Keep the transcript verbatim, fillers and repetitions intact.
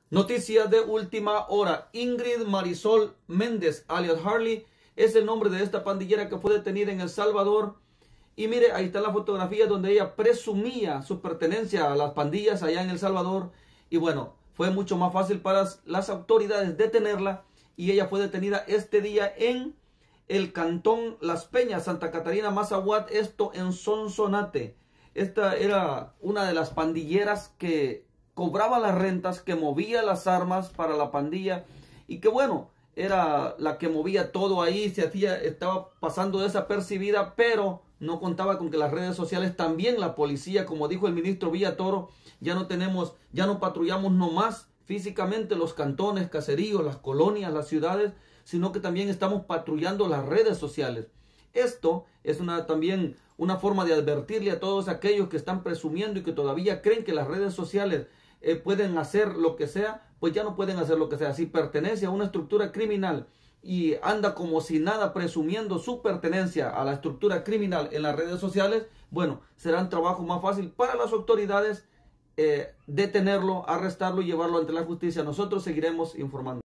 Noticia de última hora. Ingrid Marisol Méndez, alias Harley, es el nombre de esta pandillera que fue detenida en El Salvador. Y mire, ahí está la fotografía donde ella presumía su pertenencia a las pandillas allá en El Salvador. Y bueno, fue mucho más fácil para las autoridades detenerla. Y ella fue detenida este día en el cantón Las Peñas, Santa Catarina, Mazahuat, esto en Sonsonate. Esta era una de las pandilleras que cobraba las rentas, que movía las armas para la pandilla y que bueno, era la que movía todo ahí, se hacía, estaba pasando desapercibida, pero no contaba con que las redes sociales, también la policía, como dijo el ministro Villatoro, ya no tenemos, ya no patrullamos nomás físicamente los cantones, caseríos, las colonias, las ciudades, sino que también estamos patrullando las redes sociales. Esto es una, también una forma de advertirle a todos aquellos que están presumiendo y que todavía creen que las redes sociales eh, pueden hacer lo que sea, pues ya no pueden hacer lo que sea. Si pertenece a una estructura criminal y anda como si nada presumiendo su pertenencia a la estructura criminal en las redes sociales, bueno, será un trabajo más fácil para las autoridades eh, detenerlo, arrestarlo y llevarlo ante la justicia. Nosotros seguiremos informando.